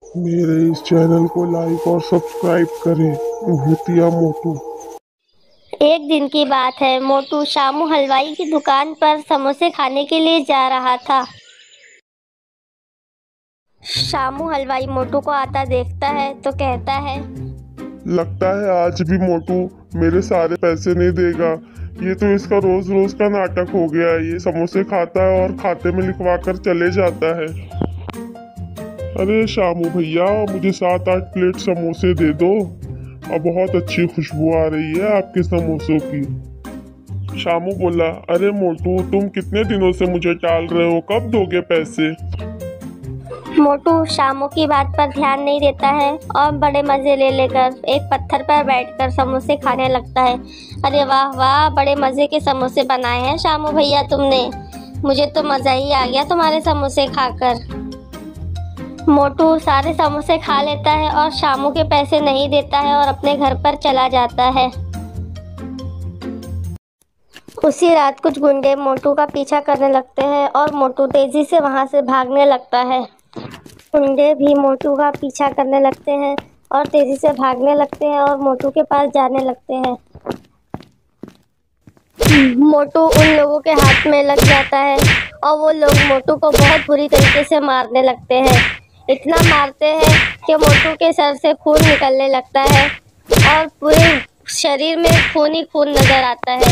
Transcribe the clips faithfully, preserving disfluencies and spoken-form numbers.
मेरे इस चैनल को लाइक और सब्सक्राइब करें। भूतिया मोटू। एक दिन की बात है। मोटू शामू हलवाई की दुकान पर समोसे खाने के लिए जा रहा था। शामू हलवाई मोटू को आता देखता है तो कहता है, लगता है आज भी मोटू मेरे सारे पैसे नहीं देगा। ये तो इसका रोज रोज का नाटक हो गया है। ये समोसे खाता है और खाते में लिखवा कर चले जाता है। अरे शामू भैया, मुझे सात आठ प्लेट समोसे दे दो। और बहुत अच्छी खुशबू आ रही है आपके समोसों की। शामू बोला, अरे मोटू, तुम कितने दिनों से मुझे टाल रहे हो, कब दोगे पैसे? मोटू शामू की बात पर ध्यान नहीं देता है और बड़े मजे ले लेकर एक पत्थर पर बैठकर समोसे खाने लगता है। अरे वाह वाह, बड़े मजे के समोसे बनाए हैं शामू भैया तुमने। मुझे तो मजा ही आ गया तुम्हारे समोसे खाकर। मोटू सारे समोसे खा लेता है और शामू के पैसे नहीं देता है और अपने घर पर चला जाता है। उसी रात कुछ गुंडे मोटू का पीछा करने लगते हैं और मोटू तेजी से वहां से भागने लगता है। गुंडे भी मोटू का पीछा करने लगते हैं और तेजी से भागने लगते हैं और मोटू के पास जाने लगते हैं। मोटू उन लोगों के हाथ में लग जाता है और वो लोग मोटू को बहुत बुरी तरीके से मारने लगते हैं। इतना मारते हैं कि मोटू के सर से खून निकलने लगता है और पूरे शरीर में खून ही खून नजर आता है।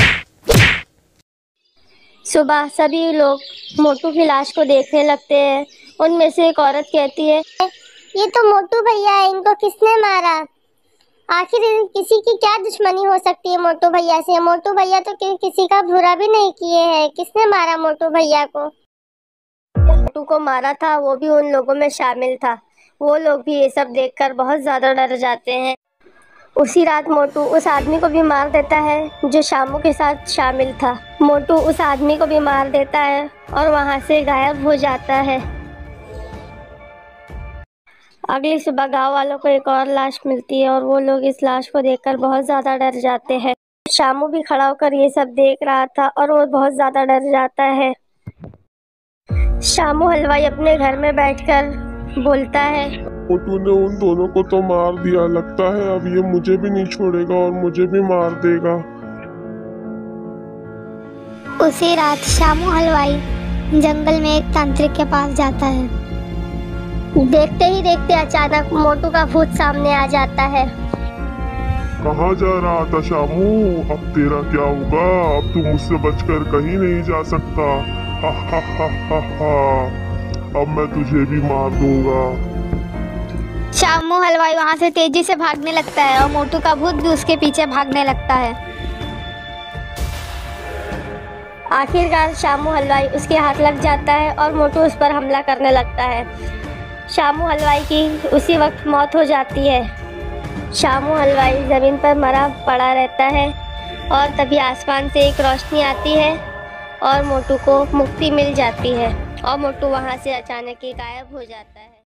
सुबह सभी लोग मोटू की लाश को देखने लगते हैं। उनमें से एक औरत कहती है, ये तो मोटू भैया है, इनको किसने मारा? आखिर किसी की क्या दुश्मनी हो सकती है मोटू भैया से? मोटू भैया तो कि, किसी का बुरा भी नहीं किए हैं, किसने मारा मोटू भैया को? मोटू को मारा था वो भी उन लोगों में शामिल था। वो लोग भी ये सब देखकर बहुत ज्यादा डर जाते हैं। उसी रात मोटू उस आदमी को भी मार देता है जो शामू के साथ शामिल था। मोटू उस आदमी को भी मार देता है और वहां से गायब हो जाता है। अगली सुबह गांव वालों को एक और लाश मिलती है और वो लोग इस लाश को देखकर बहुत ज्यादा डर जाते हैं। शामू भी खड़ा होकर ये सब देख रहा था और वो बहुत ज्यादा डर जाता है। शामू हलवाई अपने घर में बैठकर बोलता है, मोटू ने उन दोनों को तो मार दिया, लगता है अब ये मुझे भी नहीं छोड़ेगा और मुझे भी मार देगा। उसी रात शामू हलवाई जंगल में एक तांत्रिक के पास जाता है। देखते ही देखते अचानक मोटू का भूत सामने आ जाता है। कहाँ जा रहा था शामू? अब तेरा क्या होगा? अब तू मुझसे बचकर कहीं नहीं जा सकता। हा हा हा हा हा। अब मैं तुझे भी मार दूंगा। शामू हलवाई वहां से तेजी से भागने लगता है और मोटू का भूत भी उसके पीछे भागने लगता है। आखिरकार शामू हलवाई उसके हाथ लग जाता है और मोटू उस पर हमला करने लगता है। शामू हलवाई की उसी वक्त मौत हो जाती है। शामू हलवाई जमीन पर मरा पड़ा रहता है और तभी आसमान से एक रोशनी आती है और मोटू को मुक्ति मिल जाती है और मोटू वहां से अचानक ही गायब हो जाता है।